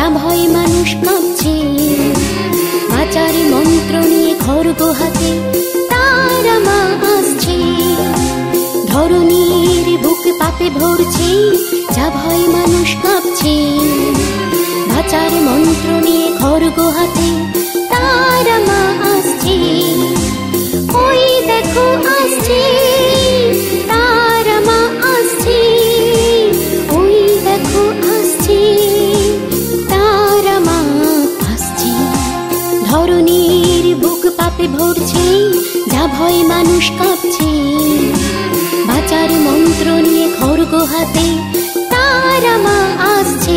যা ভয় মানুষ কাঁপছে, বাঁচার মন্ত্র নিয়ে খড়গ হাতে তারা মা আসছে। ধরণীর বুক পাপে ভরছে, যা ভয় মানুষ কাঁপছে, বাঁচার মন্ত্র নিয়ে খড়গ হাতে তারা মা আসছে। ওই দেখো আসছে তারা মা আসছে, ওই দেখো আসছে তারা মা আসছে। ধরণীর বুক পাপে ভরছে, যা ভয় মানুষ কাঁপছে, বাঁচার মন্ত্র নিয়ে খড়গ হাতে তারা মা আসছে।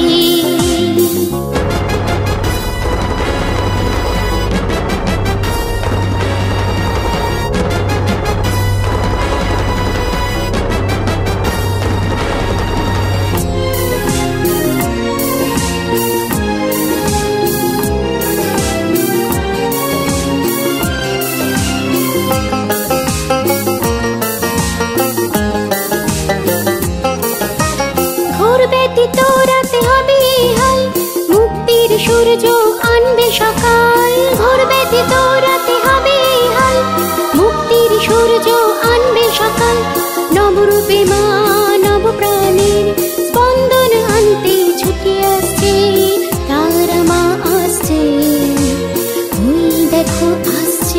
তোরাতে হবে হাল, মুক্তির সূর্য আনবে সকাল। ঘোর ব্যতীত রাতে হবে হাল, মুক্তির সূর্য আনবে সকাল। নবরূপে মা নব প্রাণের স্পন্দন আনতে ছুটে আসছে, তারা মা আসছে। ওই দেখো আসছে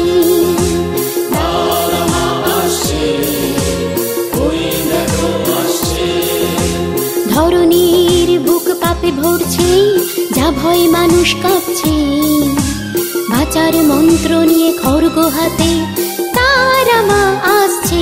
ধরণীর বুক পাপে ভরছে, যা ভয় মানুষ কাঁপছে, বাঁচার মন্ত্র নিয়ে খড়গ হাতে তারা মা আসছে।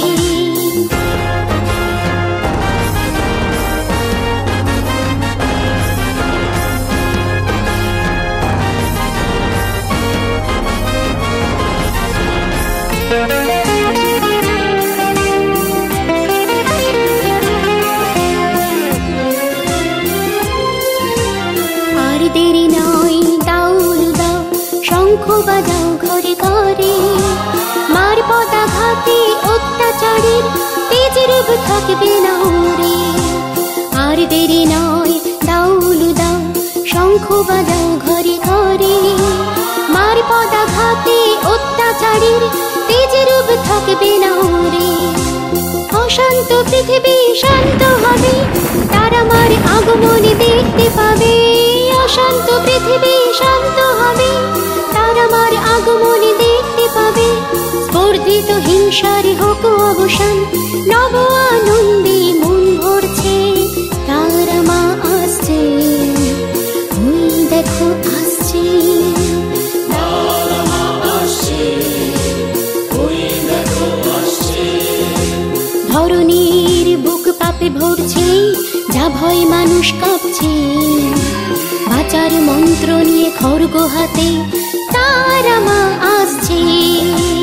দেরি নয় দাউল দাও, শঙ্খ বাজাও ঘরে ঘরে। মার পদাঘাতে অত্যাচারের তেজ রূপ থাকবে না ওরে। আর দেরি নয় দাউল দাও, শঙ্খ বাজাও ঘরে ঘরে। মার পদাঘাতে অত্যাচারের তেজ রূপ থাকবে না ওরে। অশান্ত পৃথিবী শান্ত হবে, তারা মার আগমনে দেখতে পাবে। অশান্ত পৃথিবী শান্ত হবে, তারা মার আগমনে দেখতে পাবে। স্পর্ধিত হিংসার হোক অবসান, নব আনন্দে মন ভরছে, তারা মা আসছে। ওই দেখো আসছে ধরণীর বুক পাপে ভরছে, যা ভয় মানুষ কাঁপছে, বাঁচার মন্ত্র নিয়ে খড়গ হাতে তারা মা আসছে।